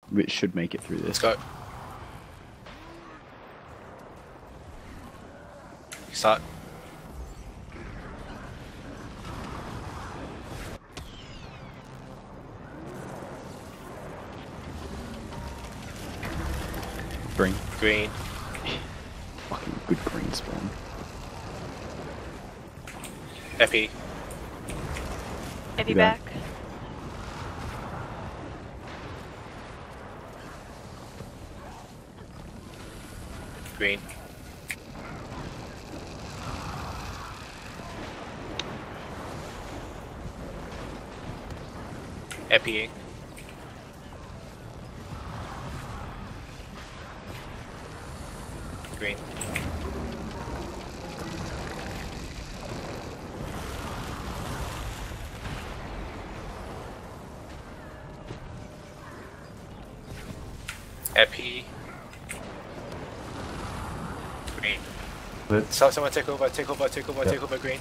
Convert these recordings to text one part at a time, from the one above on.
which should make it through Let's this. go. Start. Green. Green. Fucking good green spawn. Epi. Eddie back. back. Green. Epi. Green. Epi. Green. But So someone take over, green.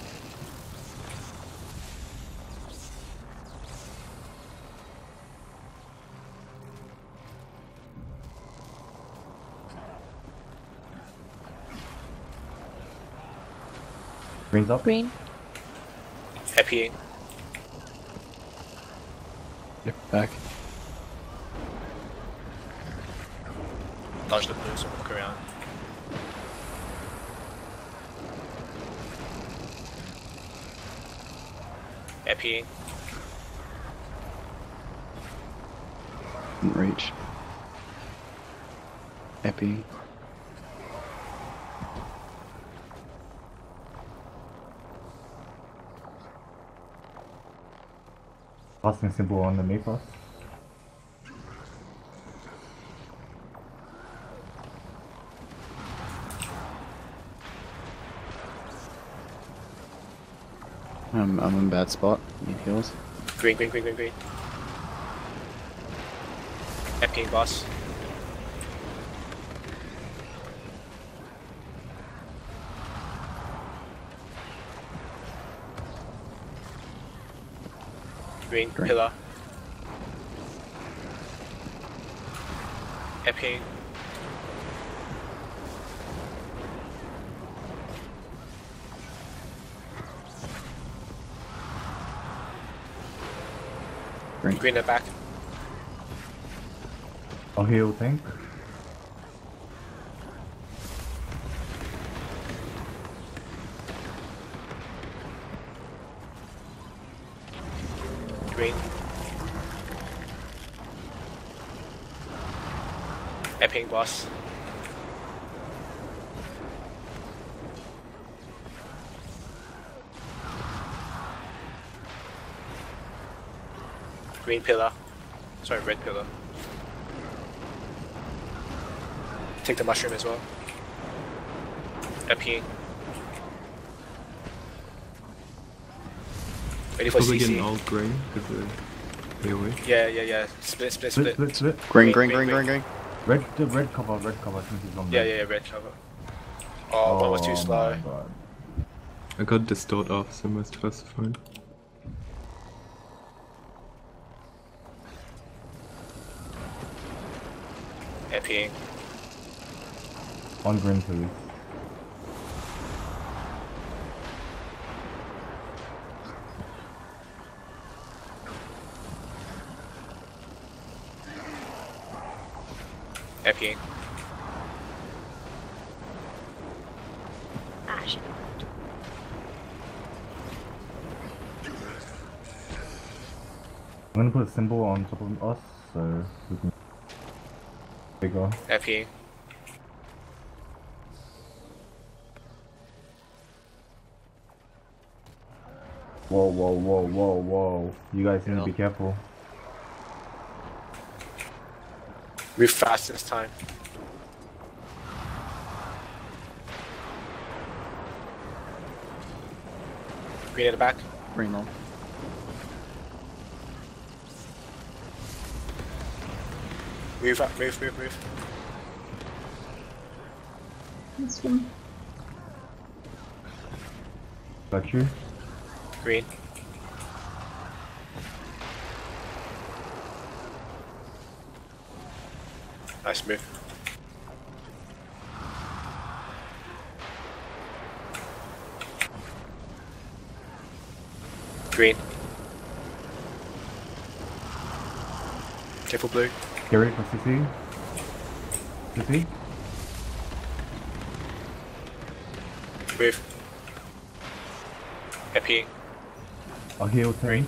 green's up. Green. Epi. Yep, back. Dodge the blues and walk around. Epi. Didn't reach. Epi. Casting symbol underneath us. I'm in a bad spot. Need heals. Green. Epi boss. Green Green. pillar. Epi. Green. Green at back. I'll heal tank. Green. Epi boss. Green pillar. Sorry, red pillar. Take the mushroom as well. Epi. Ready for Probably CC. getting old green because of AoE. Yeah. Split. Green. Green. Red cover since he's on Yeah, red. red cover. Oh, one was too slow. My God. I got distort off, so most of us are fine. Epi. On green please. Epi. Ah, shit. I'm gonna put a symbol on top of us so we can bigger. Epi. Whoa. You guys need to be careful. Move fast this time. Green at the back. Green long. Move up, move. This one. Got you. Green. Nice move. Green. Careful blue. Get ready for CC. CC. Move. Epi. I'll heal 10. Green.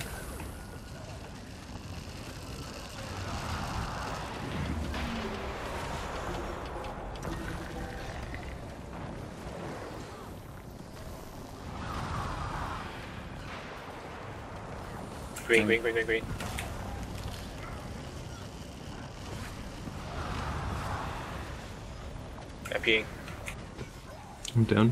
Green, green, green, green, green. Epi. I'm down.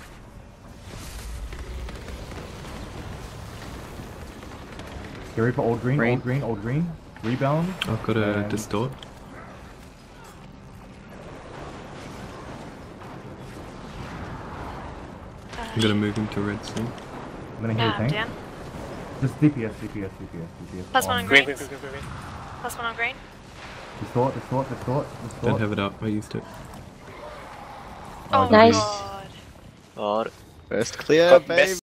Get ready for old green, Green. old green, old green. Rebound. I've got a And- distort. I'm gonna move him to red soon. I'm gonna heal Yeah, I'm tank. down. Just DPS, DPS, DPS, DPS. Plus one on Green, green. green, green, green, green. Plus one on green. Distort, distort, distort, Don't distort. have it up, I used it. Oh Nice. my god. Oh, first clear, Got baby. missed.